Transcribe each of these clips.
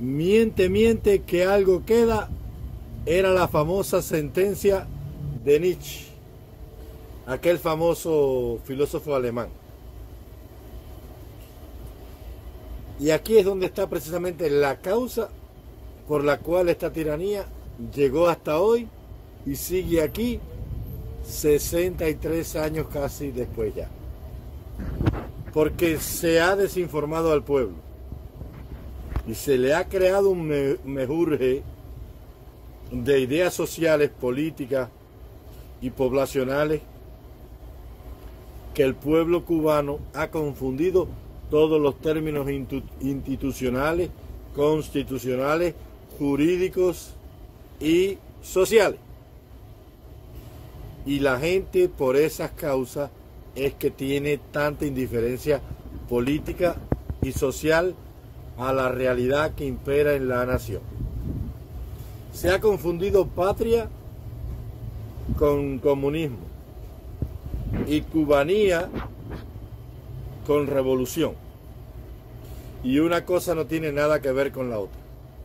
Miente, miente que algo queda, era la famosa sentencia de Nietzsche, aquel famoso filósofo alemán. Y aquí es donde está precisamente la causa por la cual esta tiranía llegó hasta hoy y sigue aquí 63 años casi después ya. Porque se ha desinformado al pueblo y se le ha creado un mejurje de ideas sociales, políticas y poblacionales que el pueblo cubano ha confundido todos los términos institucionales, constitucionales, jurídicos y sociales. Y la gente por esas causas es que tiene tanta indiferencia política y social a la realidad que impera en la nación. Se ha confundido patria con comunismo y cubanía con revolución. Y una cosa no tiene nada que ver con la otra.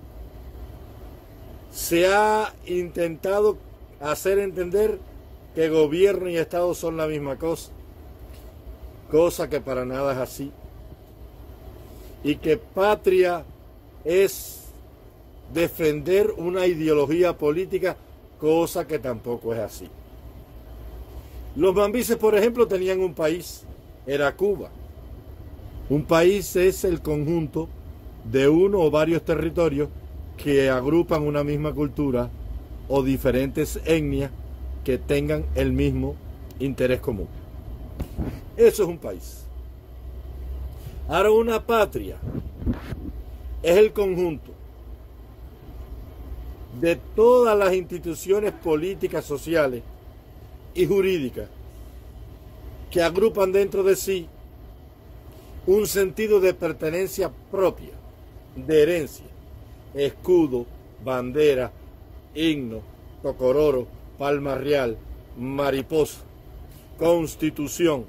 Se ha intentado hacer entender que gobierno y Estado son la misma cosa, cosa que para nada es así. Y que patria es defender una ideología política, cosa que tampoco es así. Los mambises, por ejemplo, tenían un país, era Cuba. Un país es el conjunto de uno o varios territorios que agrupan una misma cultura o diferentes etnias que tengan el mismo interés común. Eso es un país. Ahora, una patria es el conjunto de todas las instituciones políticas, sociales y jurídicas que agrupan dentro de sí un sentido de pertenencia propia, de herencia, escudo, bandera, himno, tocororo, palma real, mariposa, constitución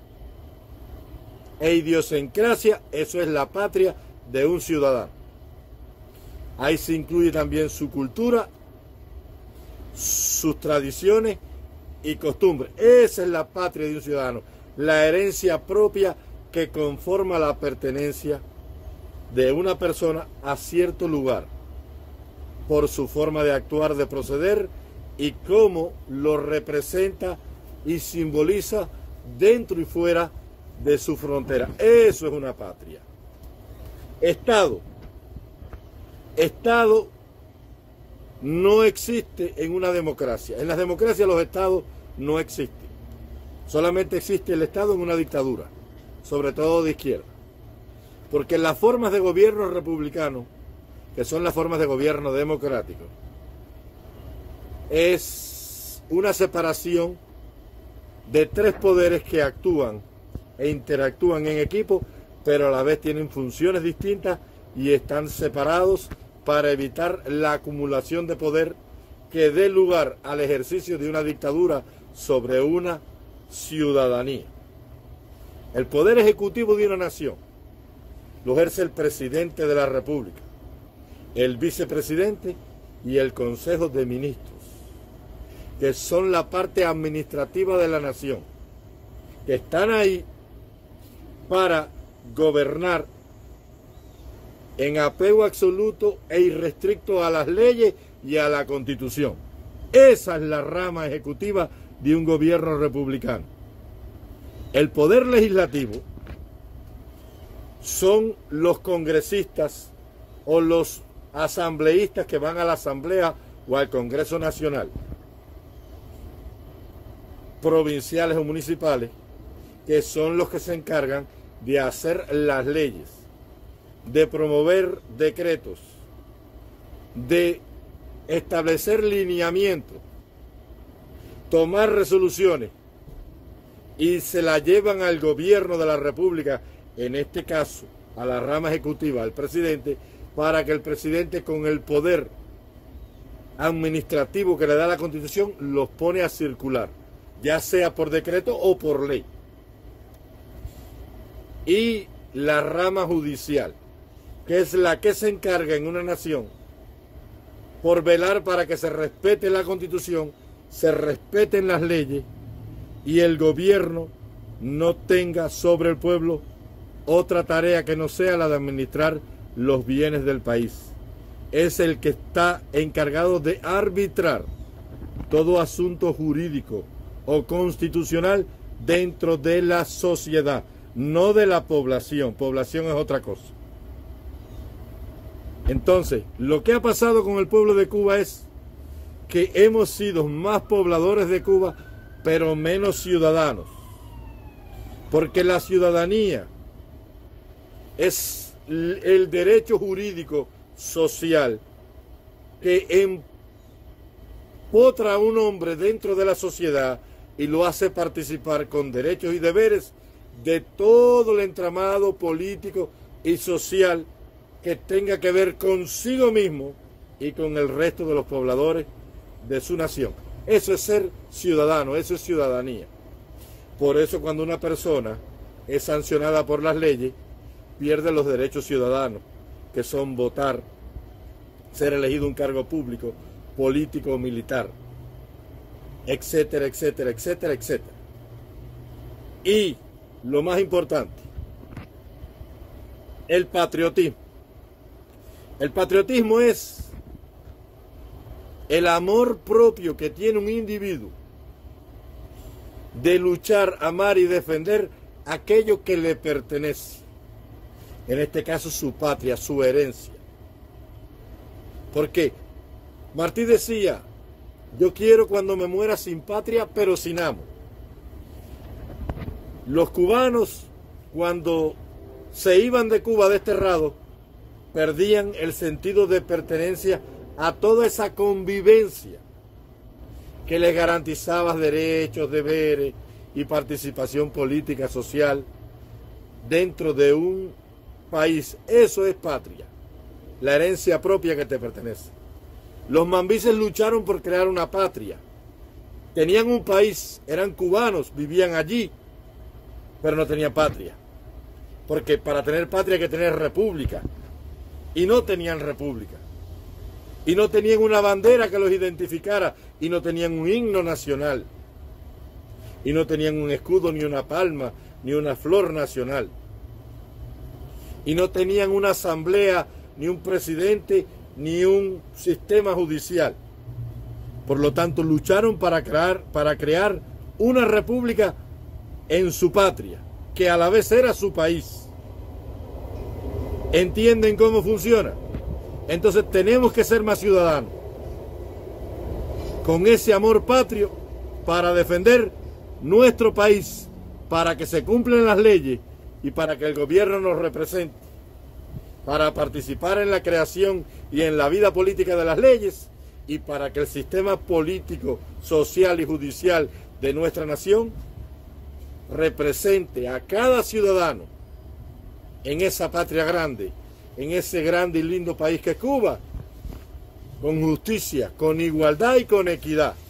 e idiosincrasia. Eso es la patria de un ciudadano. Ahí se incluye también su cultura, sus tradiciones y costumbres. Esa es la patria de un ciudadano, la herencia propia que conforma la pertenencia de una persona a cierto lugar por su forma de actuar, de proceder y cómo lo representa y simboliza dentro y fuera de su frontera. Eso es una patria. Estado. Estado no existe en una democracia. En las democracias los estados no existen. Solamente existe el estado en una dictadura, sobre todo de izquierda. Porque las formas de gobierno republicano, que son las formas de gobierno democrático, es una separación de tres poderes que actúan e interactúan en equipo, pero a la vez tienen funciones distintas y están separados para evitar la acumulación de poder que dé lugar al ejercicio de una dictadura sobre una ciudadanía. El poder ejecutivo de una nación lo ejerce el presidente de la República, el vicepresidente y el Consejo de Ministros, que son la parte administrativa de la nación, que están ahí para gobernar en apego absoluto e irrestricto a las leyes y a la Constitución. Esa es la rama ejecutiva de un gobierno republicano. El poder legislativo son los congresistas o los asambleístas que van a la Asamblea o al Congreso Nacional, provinciales o municipales, que son los que se encargan de hacer las leyes, de promover decretos, de establecer lineamientos, tomar resoluciones y se la llevan al gobierno de la República, en este caso a la rama ejecutiva, al presidente, para que el presidente, con el poder administrativo que le da la Constitución, los pone a circular, ya sea por decreto o por ley. Y la rama judicial, que es la que se encarga en una nación por velar para que se respete la Constitución, se respeten las leyes y el gobierno no tenga sobre el pueblo otra tarea que no sea la de administrar los bienes del país. Es el que está encargado de arbitrar todo asunto jurídico o constitucional dentro de la sociedad, no de la población. Población es otra cosa. Entonces, lo que ha pasado con el pueblo de Cuba es que hemos sido más pobladores de Cuba, pero menos ciudadanos. Porque la ciudadanía es el derecho jurídico social que empotra a un hombre dentro de la sociedad y lo hace participar con derechos y deberes de todo el entramado político y social que tenga que ver consigo mismo y con el resto de los pobladores de su nación. Eso es ser ciudadano, eso es ciudadanía. Por eso cuando una persona es sancionada por las leyes, pierde los derechos ciudadanos, que son votar, ser elegido un cargo público, político o militar, etcétera, etcétera, etcétera, etcétera. Y lo más importante, el patriotismo. El patriotismo es el amor propio que tiene un individuo de luchar, amar y defender aquello que le pertenece. En este caso su patria, su herencia. Porque Martí decía, yo quiero cuando me muera sin patria, pero sin amo. Los cubanos, cuando se iban de Cuba desterrados, perdían el sentido de pertenencia a toda esa convivencia que les garantizaba derechos, deberes y participación política, social dentro de un país. Eso es patria, la herencia propia que te pertenece. Los mambises lucharon por crear una patria. Tenían un país, eran cubanos, vivían allí, pero no tenían patria. Porque para tener patria hay que tener república. Y no tenían república. Y no tenían una bandera que los identificara. Y no tenían un himno nacional. Y no tenían un escudo, ni una palma, ni una flor nacional. Y no tenían una asamblea, ni un presidente, ni un sistema judicial. Por lo tanto, lucharon para crear una república en su patria, que a la vez era su país. ¿Entienden cómo funciona? Entonces tenemos que ser más ciudadanos, con ese amor patrio, para defender nuestro país, para que se cumplan las leyes y para que el gobierno nos represente, para participar en la creación y en la vida política de las leyes y para que el sistema político, social y judicial de nuestra nación represente a cada ciudadano en esa patria grande, en ese grande y lindo país que es Cuba, con justicia, con igualdad y con equidad.